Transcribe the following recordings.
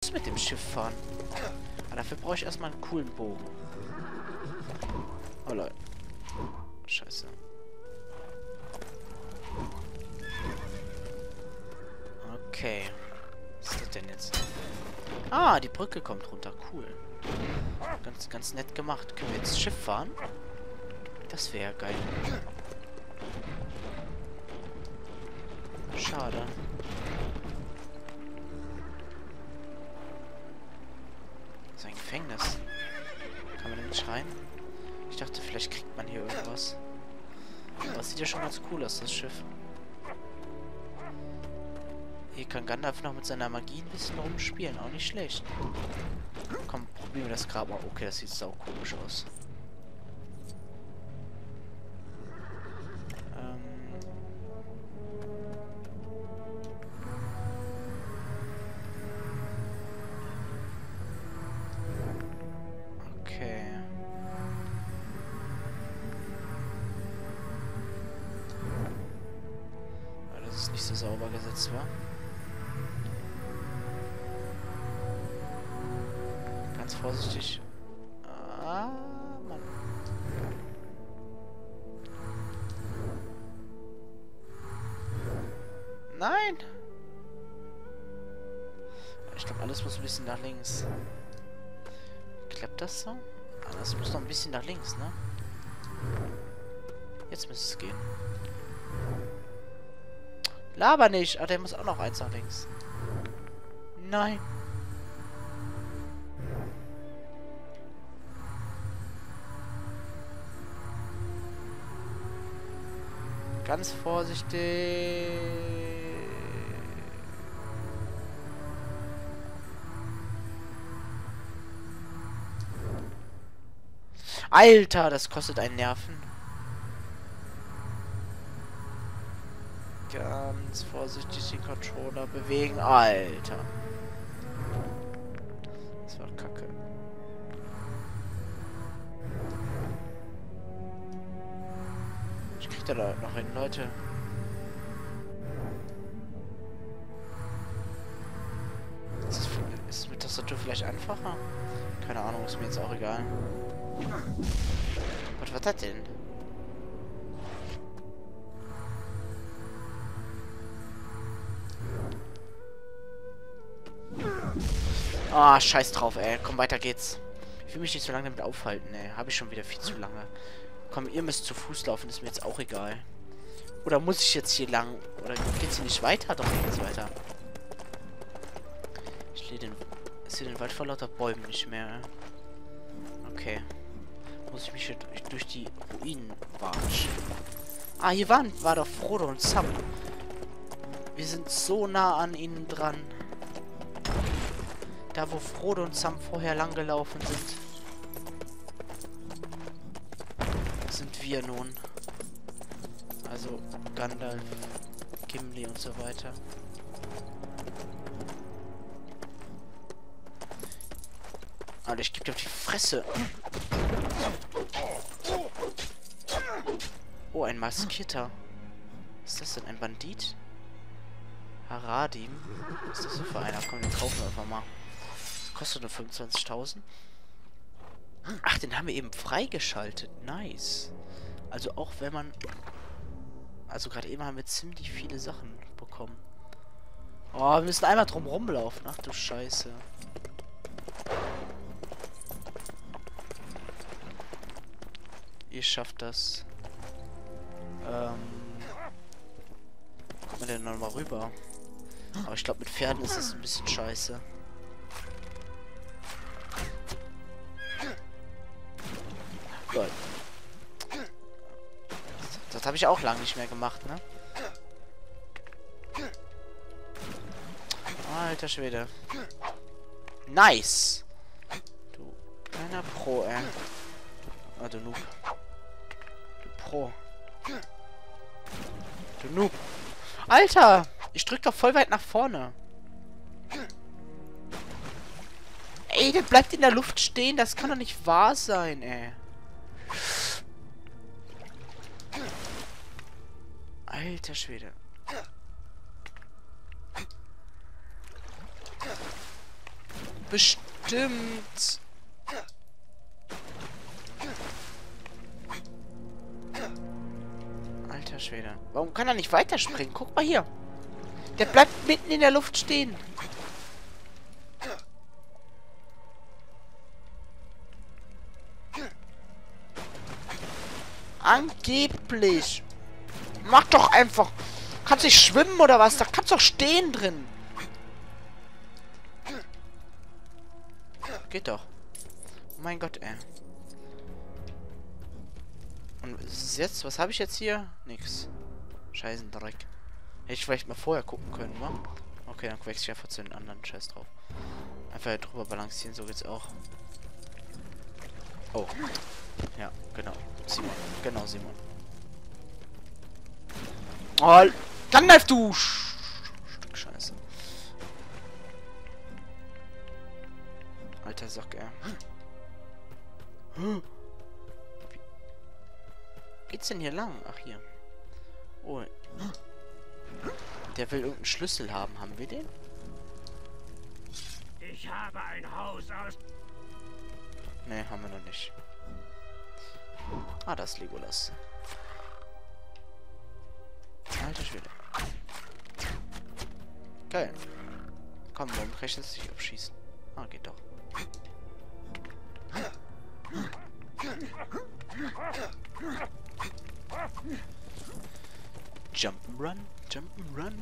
mit dem Schiff fahren. Aber dafür brauche ich erstmal einen coolen Bogen. Oh Leute. Scheiße. Okay. Was ist das denn jetzt? Ah, die Brücke kommt runter. Cool. Ganz nett gemacht. Können wir jetzt Schiff fahren? Das wäre ja geil. Schade. Das ist ein Gefängnis. Kann man nicht rein? Ich dachte, vielleicht kriegt man hier irgendwas. Aber es sieht ja schon ganz cool aus, das Schiff. Hier kann Gandalf noch mit seiner Magie ein bisschen rumspielen. Auch nicht schlecht. Komm, probieren wir das Grab mal. Okay, das sieht sau komisch aus. Okay. Weil das ist nicht so sauber gesetzt, war. Ganz vorsichtig. Ah, Mann. Nein! Ich glaube, alles muss ein bisschen nach links. Klappt das so? Ah, das muss noch ein bisschen nach links, ne? Jetzt müsste es gehen. Laber nicht! Ah, der muss auch noch eins nach links. Nein! Ganz vorsichtig. Alter, das kostet einen Nerven. Ganz vorsichtig den Controller bewegen. Alter. Das war kacke. Ich krieg da noch hin, Leute. Ist es mit Tastatur vielleicht einfacher? Keine Ahnung, ist mir jetzt auch egal. Was war das denn? Ah, scheiß drauf, ey. Komm, weiter geht's. Ich will mich nicht so lange damit aufhalten, ey. Habe ich schon wieder viel zu lange. Komm, ihr müsst zu Fuß laufen, ist mir jetzt auch egal. Oder muss ich jetzt hier lang? Oder geht's hier nicht weiter? Doch, geht's weiter. Ich sehe den Wald vor lauter Bäumen nicht mehr. Okay. Muss ich mich hier durch die Ruinen watschen. Ah, hier war doch Frodo und Sam. Wir sind so nah an ihnen dran. Da, wo Frodo und Sam vorher lang gelaufen sind. Sind wir nun. Also Gandalf, Gimli und so weiter. Alter, ich geb dir auf die Fresse. Oh, ein Maskierter. Was ist das denn? Ein Bandit? Haradim? Was ist das denn für einer? Komm, den kaufen wir einfach mal. Das kostet nur 25.000. Ach, den haben wir eben freigeschaltet. Nice. Also auch wenn man... Also gerade eben haben wir ziemlich viele Sachen bekommen. Oh, wir müssen einmal drum rumlaufen. Ach du Scheiße. Ihr schafft das. Kommt man denn nochmal rüber? Aber ich glaube, mit Pferden ist es ein bisschen scheiße. Gut. Das habe ich auch lange nicht mehr gemacht, ne? Alter Schwede. Nice! Du kleiner Pro, ey. Ah, du Noob. Du Pro. Du Noob. Alter! Ich drück doch voll weit nach vorne. Ey, der bleibt in der Luft stehen. Das kann doch nicht wahr sein, ey. Alter bestimmt. Alter Schwede. Warum kann er nicht weiterspringen? Guck mal hier. Der bleibt mitten in der Luft stehen. Angeblich. Mach doch einfach. Kannst nicht schwimmen oder was? Da kannst doch stehen drin. Geht doch. Oh mein Gott, ey. Und was ist jetzt? Was habe ich jetzt hier? Nix. Scheißendreck. Hätte ich vielleicht mal vorher gucken können, wa? Okay, dann wechsle ich einfach zu den anderen Scheiß drauf. Einfach hier drüber balancieren, so geht's auch. Oh. Ja, genau. Simon. Genau, Simon. Oh, Gandalf, du Stück Scheiße. Alter Sack, ey. Wie geht's denn hier lang? Ach, hier. Oh. Der will irgendeinen Schlüssel haben. Haben wir den? Ich habe ein Haus aus... Ne, haben wir noch nicht. Ah, das ist Legolas. Alter Schwede. Geil. Komm, warum kann ich jetzt nicht abschießen? Ah, geht doch. Jump'n'Run, Jump'n'Run.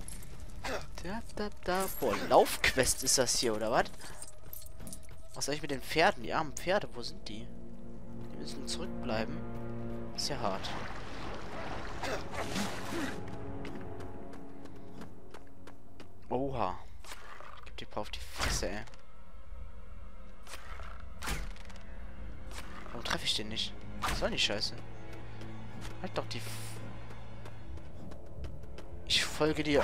Da. Boah, Laufquest ist das hier, oder was? Was soll ich mit den Pferden? Die armen Pferde, wo sind die? Die müssen zurückbleiben. Ist ja hart. Oha. Gib die paar auf die Fresse, ey. Warum treffe ich den nicht? Was soll die Scheiße? Halt doch die... Ich folge dir.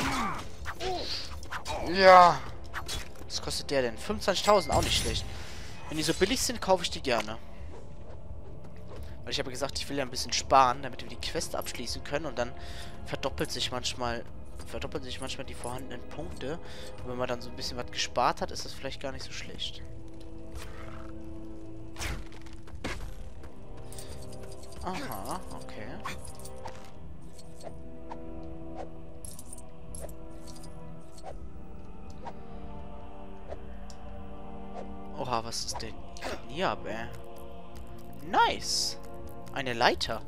Ja. Was kostet der denn? 25.000, auch nicht schlecht. Wenn die so billig sind, kaufe ich die gerne. Weil ich habe gesagt, ich will ja ein bisschen sparen, damit wir die Quest abschließen können. Und dann verdoppeln sich manchmal die vorhandenen Punkte. Und wenn man dann so ein bisschen was gespart hat, ist das vielleicht gar nicht so schlecht. Aha, okay. Oha, was ist denn hier ab, ey? Nice! Eine Leiter.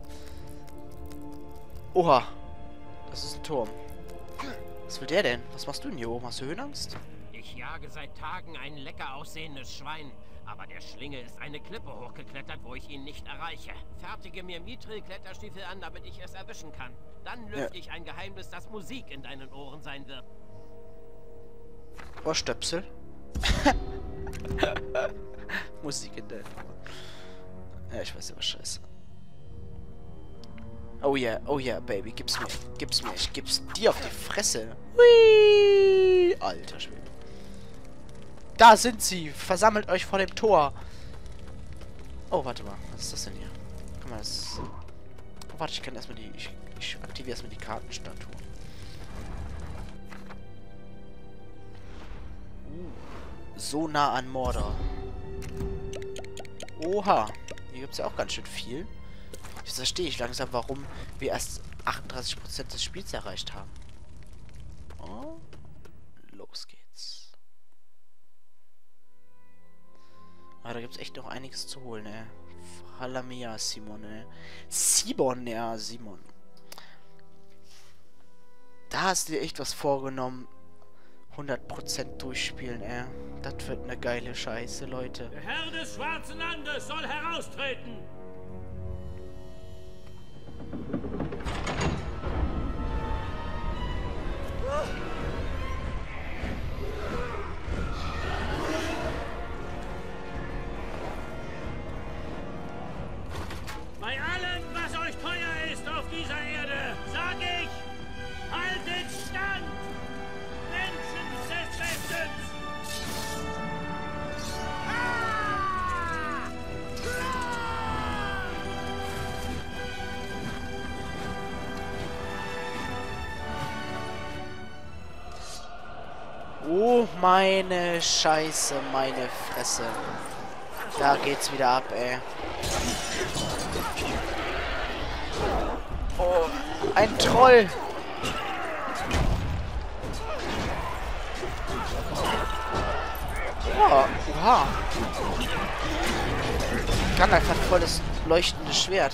Oha. Das ist ein Turm. Was will der denn? Was machst du denn hier oben? Hast du Höhenangst? Ich jage seit Tagen ein lecker aussehendes Schwein. Aber der Schlinge ist eine Klippe hochgeklettert, wo ich ihn nicht erreiche. Fertige mir Mithril-Kletterstiefel an, damit ich es erwischen kann. Dann lüfte ich ein Geheimnis, das Musik in deinen Ohren sein wird. Ohrstöpsel. Musik in deinen Ohren. Ja, ich weiß ja was scheiße. Oh yeah, Baby, gib's mir. Ich geb's dir auf die Fresse. Hui! Alter Schwede. Da sind sie! Versammelt euch vor dem Tor! Oh, warte mal. Was ist das denn hier? Guck mal, das... Oh, warte, ich kann erstmal die... Ich aktiviere erstmal die Kartenstatue. So nah an Mordor. Oha. Hier gibt es ja auch ganz schön viel. Jetzt verstehe ich langsam, warum wir erst 38% des Spiels erreicht haben. Oh. Los geht's. Aber da gibt es echt noch einiges zu holen, ey. Halamia, Simon, ey. Simon. Da hast du dir echt was vorgenommen. 100% durchspielen, ey. Das wird eine geile Scheiße, Leute. Der Herr des Schwarzen Landes soll heraustreten! Bei allem, was euch teuer ist auf dieser Erde, sag ich, haltet stand! Menschen zerschressen! Ah! meine Scheiße, meine Fresse. Da geht's wieder ab, ey. Oh, ein Troll. Oh, oha. Gandalf hat voll das leuchtende Schwert.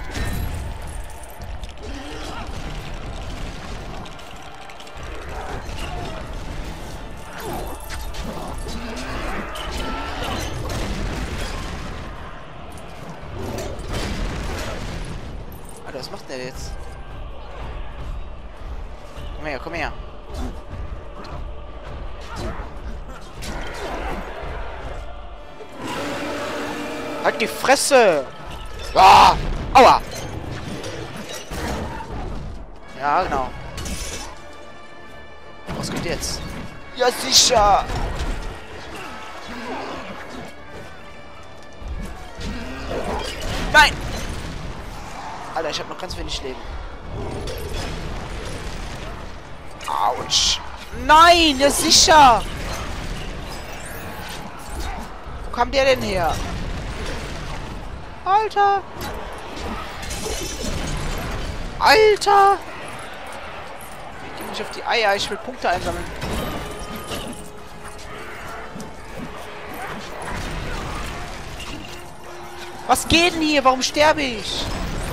Alter, was macht der jetzt? Komm her, komm her. Halt die Fresse! Ah! Aua! Ja, genau. Was geht jetzt? Ja, sicher! Nein! Alter, ich habe noch ganz wenig Leben. Autsch! Nein, ja sicher! Wo kam der denn her? Alter! Alter! Geh nicht auf die Eier, ich will Punkte einsammeln. Was geht denn hier? Warum sterbe ich?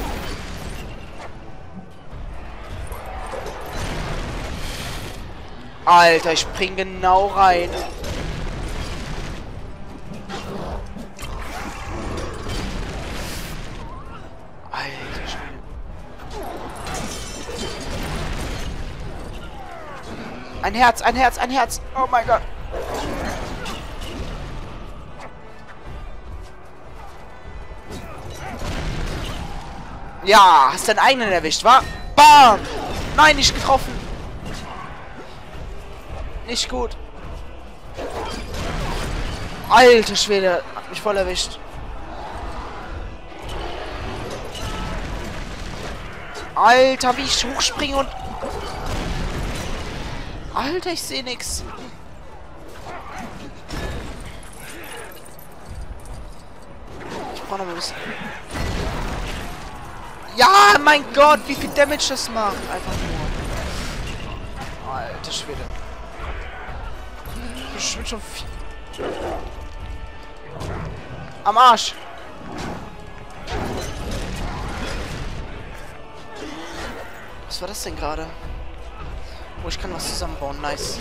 Alter, ich spring genau rein. Alter Schwede. Ein Herz, ein Herz, ein Herz. Oh mein Gott. Ja, hast deinen eigenen erwischt, wa? Bam! Nein, nicht getroffen. Nicht gut. Alter Schwede, hat mich voll erwischt. Alter, wie ich hochspringe und... Alter, ich sehe nichts. Ich brauche noch mal ein bisschen... Ja, mein Gott, wie viel Damage das macht. Einfach nur. Alter Schwede. Ich bin schon viel. Am Arsch. Was war das denn gerade? Oh, ich kann was zusammenbauen. Nice.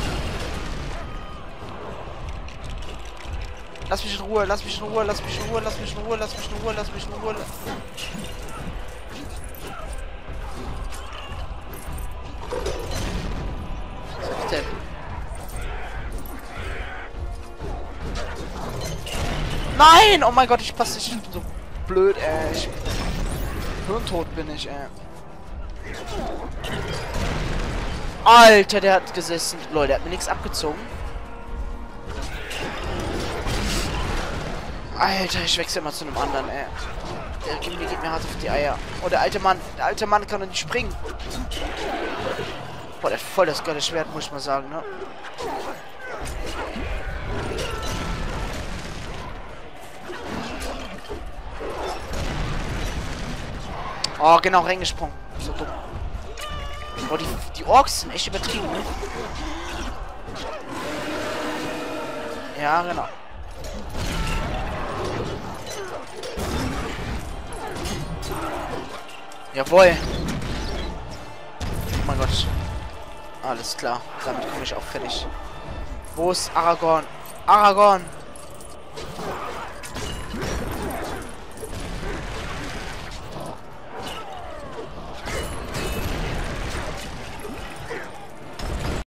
Lass mich in Ruhe, lass mich in Ruhe, lass mich in Ruhe, lass mich in Ruhe, lass mich in Ruhe, lass mich in Ruhe. Was ist denn? Nein! Oh mein Gott, ich passe nicht. Ich bin so blöd, ey. Hirntot bin ich, ey. Alter, der hat gesessen. Leute, der hat mir nichts abgezogen. Alter, ich wechsle mal zu einem anderen, ey. Der geht mir hart auf die Eier. Oh, der alte Mann kann doch nicht springen. Boah, der hat voll das geile Schwert, muss ich mal sagen, ne? Oh, genau, reingesprungen. So dumm. Oh, die Orks sind echt übertrieben, ne? Ja, genau. Jawohl. Oh mein Gott. Alles klar. Damit komme ich auch fertig. Wo ist Aragorn? Aragorn!